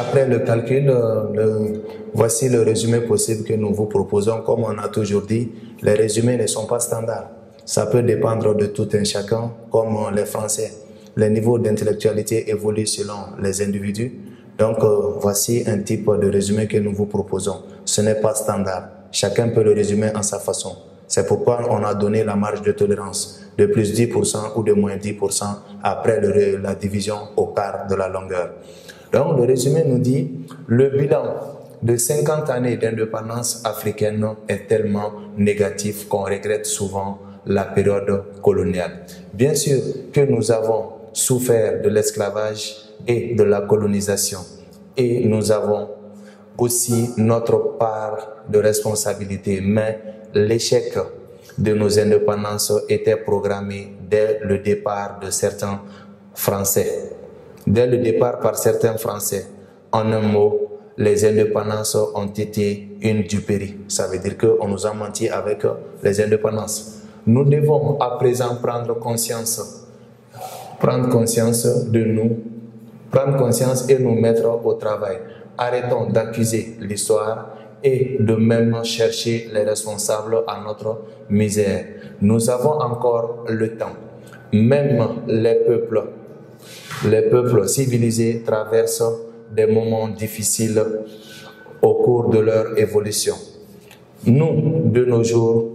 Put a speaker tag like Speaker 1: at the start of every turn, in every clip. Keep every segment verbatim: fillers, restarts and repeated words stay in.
Speaker 1: après le calcul, le, voici le résumé possible que nous vous proposons. Comme on a toujours dit, les résumés ne sont pas standards. Ça peut dépendre de tout un chacun, comme les Français. Les niveaux d'intellectualité évoluent selon les individus. Donc, euh, voici un type de résumé que nous vous proposons. Ce n'est pas standard. Chacun peut le résumer en sa façon. C'est pourquoi on a donné la marge de tolérance de plus dix pour cent ou de moins dix pour cent après le, la division au quart de la longueur. Donc, le résumé nous dit le bilan de cinquante années d'indépendance africaine est tellement négatif qu'on regrette souvent la période coloniale. Bien sûr que nous avons souffert de l'esclavage et de la colonisation et nous avons aussi notre part de responsabilité, mais l'échec de nos indépendances était programmé dès le départ de certains Français. Dès le départ par certains Français. En un mot, les indépendances ont été une duperie. Ça veut dire qu'on nous a menti avec les indépendances. Nous devons à présent prendre conscience, prendre conscience de nous, prendre conscience et nous mettre au travail. Arrêtons d'accuser l'histoire et de même chercher les responsables à notre misère. Nous avons encore le temps. Même les peuples, les peuples civilisés traversent des moments difficiles au cours de leur évolution. Nous, de nos jours,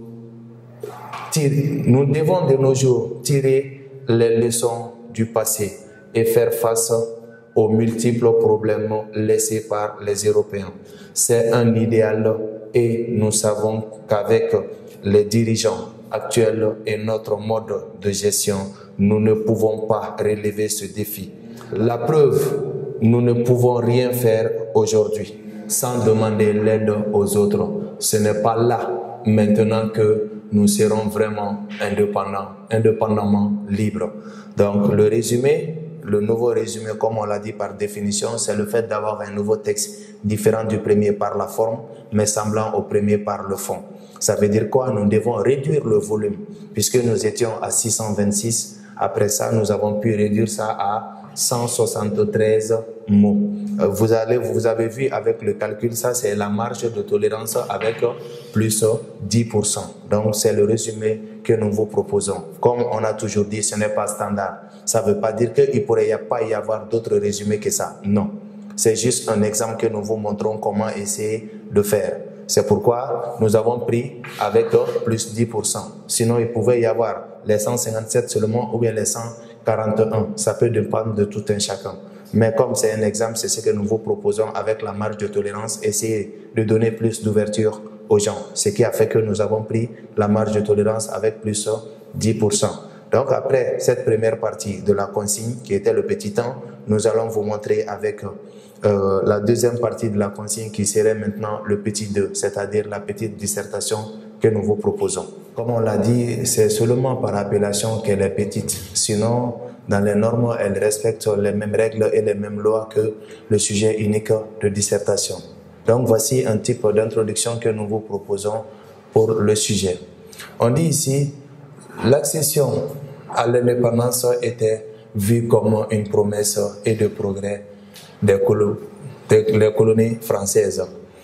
Speaker 1: tirer, nous devons de nos jours tirer les leçons du passé et faire face aux multiples problèmes laissés par les Européens. C'est un idéal et nous savons qu'avec les dirigeants actuels et notre mode de gestion, nous ne pouvons pas relever ce défi. La preuve, nous ne pouvons rien faire aujourd'hui sans demander l'aide aux autres. Ce n'est pas là maintenant que nous serons vraiment indépendants, indépendamment libres. Donc le résumé, le nouveau résumé, comme on l'a dit par définition, c'est le fait d'avoir un nouveau texte différent du premier par la forme, mais semblant au premier par le fond. Ça veut dire quoi? Nous devons réduire le volume, puisque nous étions à six cent vingt-six. Après ça, nous avons pu réduire ça à cent soixante-treize mots. Vous, allez, vous avez vu avec le calcul, ça c'est la marge de tolérance avec plus dix pour cent. Donc c'est le résumé que nous vous proposons. Comme on a toujours dit, ce n'est pas standard. Ça ne veut pas dire qu'il ne pourrait pas y avoir d'autres résumés que ça. Non. C'est juste un exemple que nous vous montrons comment essayer de faire. C'est pourquoi nous avons pris avec plus dix pour cent. Sinon, il pouvait y avoir les cent cinquante-sept seulement ou bien les cent quarante et un. Ça peut dépendre de tout un chacun. Mais comme c'est un exemple, c'est ce que nous vous proposons avec la marge de tolérance, essayer de donner plus d'ouverture aux gens. Ce qui a fait que nous avons pris la marge de tolérance avec plus dix pour cent. Donc après cette première partie de la consigne, qui était le petit temps, nous allons vous montrer avec euh, la deuxième partie de la consigne qui serait maintenant le petit deux, c'est-à-dire la petite dissertation que nous vous proposons. Comme on l'a dit, c'est seulement par appellation qu'elle est petite. Sinon, dans les normes, elle respecte les mêmes règles et les mêmes lois que le sujet unique de dissertation. Donc voici un type d'introduction que nous vous proposons pour le sujet. On dit ici, l'accession à l'indépendance était vue comme une promesse et de progrès des, colo des colonies françaises.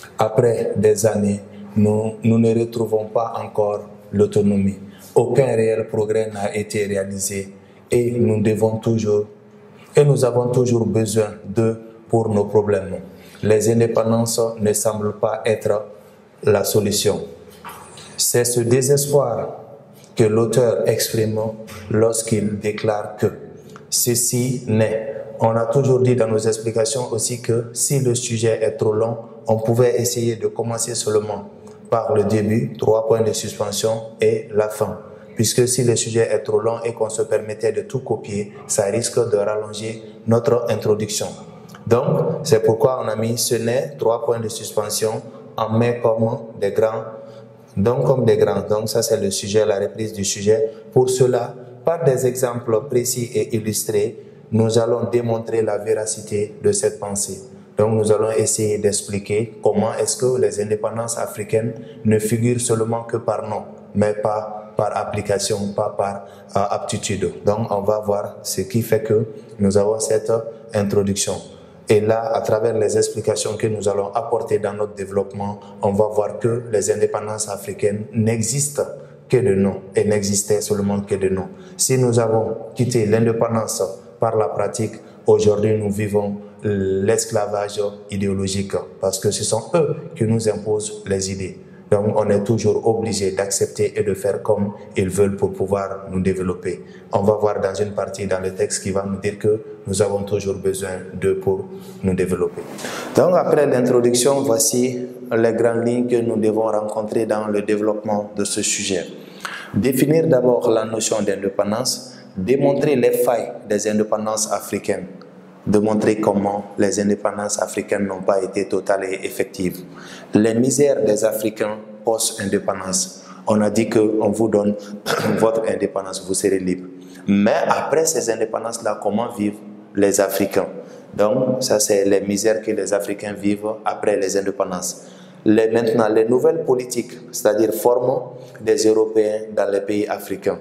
Speaker 1: Après des années, nous, nous ne retrouvons pas encore l'autonomie. Aucun réel progrès n'a été réalisé et nous devons toujours, et nous avons toujours besoin d'eux pour nos problèmes. Les indépendances ne semblent pas être la solution. C'est ce désespoir que l'auteur exprime lorsqu'il déclare que ceci n'est. On a toujours dit dans nos explications aussi que si le sujet est trop long, on pouvait essayer de commencer seulement par le début, trois points de suspension et la fin. Puisque si le sujet est trop long et qu'on se permettait de tout copier, ça risque de rallonger notre introduction. Donc, c'est pourquoi on a mis ce n'est, trois points de suspension, en met comme des grands, donc comme des grands. Donc ça c'est le sujet, la reprise du sujet. Pour cela, par des exemples précis et illustrés, nous allons démontrer la véracité de cette pensée. Donc nous allons essayer d'expliquer comment est-ce que les indépendances africaines ne figurent seulement que par nom, mais pas par application, pas par euh, aptitude. Donc on va voir ce qui fait que nous avons cette introduction. Et là, à travers les explications que nous allons apporter dans notre développement, on va voir que les indépendances africaines n'existent que de nom et n'existaient seulement que de nom. Si nous avons quitté l'indépendance par la pratique, aujourd'hui nous vivons l'esclavage idéologique parce que ce sont eux qui nous imposent les idées. Donc on est toujours obligé d'accepter et de faire comme ils veulent pour pouvoir nous développer. On va voir dans une partie dans le texte qui va nous dire que nous avons toujours besoin d'eux pour nous développer. Donc après l'introduction, voici les grandes lignes que nous devons rencontrer dans le développement de ce sujet. Définir d'abord la notion d'indépendance, démontrer les failles des indépendances africaines, démontrer comment les indépendances africaines n'ont pas été totales et effectives. Les misères des Africains post-indépendance. On a dit qu'on vous donne votre indépendance, vous serez libre. Mais après ces indépendances-là, comment vivent les Africains? Donc, ça, c'est les misères que les Africains vivent après les indépendances. Les, maintenant, les nouvelles politiques, c'est-à-dire formons des Européens dans les pays africains.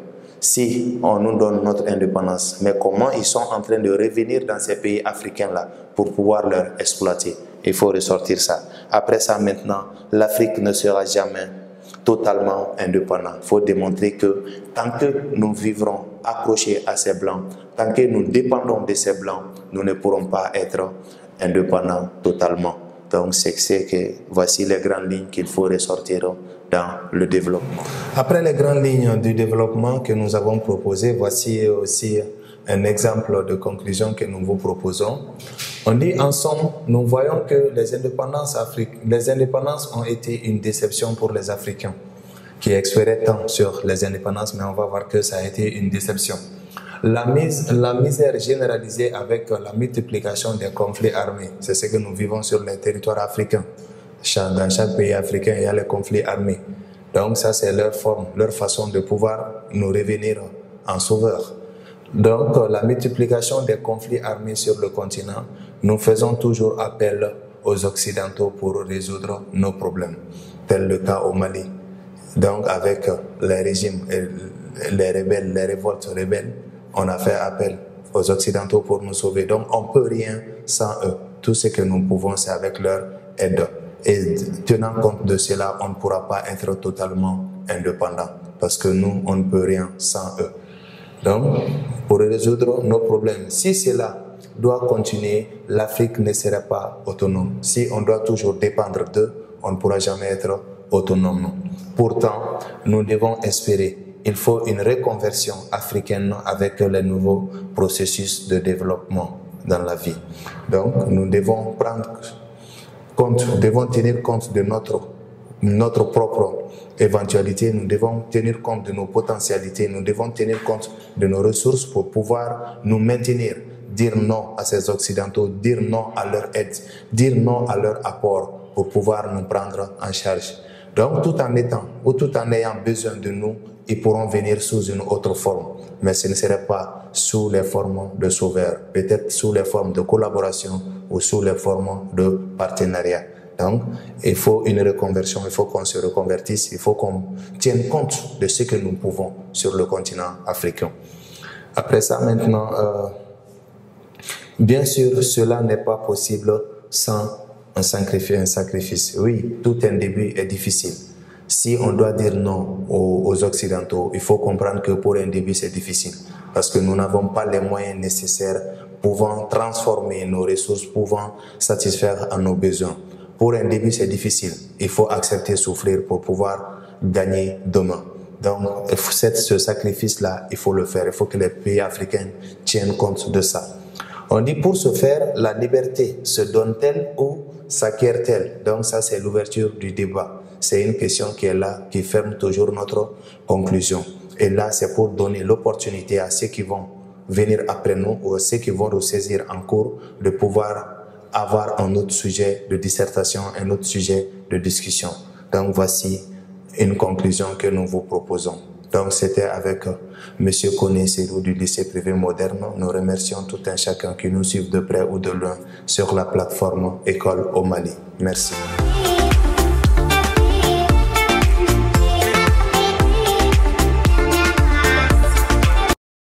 Speaker 1: Si on nous donne notre indépendance, mais comment ils sont en train de revenir dans ces pays africains-là pour pouvoir leur exploiter? Il faut ressortir ça. Après ça, maintenant, l'Afrique ne sera jamais totalement indépendante. Il faut démontrer que tant que nous vivrons accrochés à ces Blancs, tant que nous dépendons de ces Blancs, nous ne pourrons pas être indépendants totalement. Donc, c'est que voici les grandes lignes qu'il faut ressortir dans le développement. Après les grandes lignes du développement que nous avons proposées, voici aussi un exemple de conclusion que nous vous proposons. On dit en somme, nous voyons que les indépendances, Afri- les indépendances ont été une déception pour les Africains qui espéraient tant sur les indépendances, mais on va voir que ça a été une déception. La, mise, la misère généralisée avec la multiplication des conflits armés, c'est ce que nous vivons sur les territoires africains. Dans chaque pays africain, il y a les conflits armés. Donc ça, c'est leur forme, leur façon de pouvoir nous revenir en sauveur. Donc la multiplication des conflits armés sur le continent, nous faisons toujours appel aux Occidentaux pour résoudre nos problèmes, tel le cas au Mali. Donc avec les régimes, les rebelles, les révoltes rebelles, on a fait appel aux Occidentaux pour nous sauver. Donc on ne peut rien sans eux. Tout ce que nous pouvons, c'est avec leur aide. Et tenant compte de cela, on ne pourra pas être totalement indépendant parce que nous, on ne peut rien sans eux. Donc, pour résoudre nos problèmes, si cela doit continuer, l'Afrique ne sera pas autonome. Si on doit toujours dépendre d'eux, on ne pourra jamais être autonome. Pourtant, nous devons espérer. Il faut une reconversion africaine avec les nouveaux processus de développement dans la vie. Donc, nous devons prendre compte, nous devons tenir compte de notre, notre propre éventualité, nous devons tenir compte de nos potentialités, nous devons tenir compte de nos ressources pour pouvoir nous maintenir, dire non à ces Occidentaux, dire non à leur aide, dire non à leur apport pour pouvoir nous prendre en charge. Donc, tout en étant ou tout en ayant besoin de nous, ils pourront venir sous une autre forme, mais ce ne serait pas sous les formes de sauveurs, peut-être sous les formes de collaboration ou sous les formes de partenariat. Donc, il faut une reconversion, il faut qu'on se reconvertisse, il faut qu'on tienne compte de ce que nous pouvons sur le continent africain. Après ça, maintenant, euh, bien sûr, cela n'est pas possible sans un sacrifice, un sacrifice. Oui, tout un début est difficile. Si on doit dire non aux, aux Occidentaux, il faut comprendre que pour un début, c'est difficile. Parce que nous n'avons pas les moyens nécessaires pouvant transformer nos ressources, pouvant satisfaire à nos besoins. Pour un début, c'est difficile. Il faut accepter souffrir pour pouvoir gagner demain. Donc, ce sacrifice-là, il faut le faire. Il faut que les pays africains tiennent compte de ça. On dit pour ce faire, la liberté se donne-t-elle ou s'acquiert-elle? Donc ça, c'est l'ouverture du débat. C'est une question qui est là, qui ferme toujours notre conclusion. Et là, c'est pour donner l'opportunité à ceux qui vont venir après nous ou à ceux qui vont nous saisir en cours de pouvoir avoir un autre sujet de dissertation, un autre sujet de discussion. Donc voici une conclusion que nous vous proposons. Donc c'était avec euh, M. Koné Serou du lycée privé moderne. Nous remercions tout un chacun qui nous suit de près ou de loin sur la plateforme École au Mali. Merci.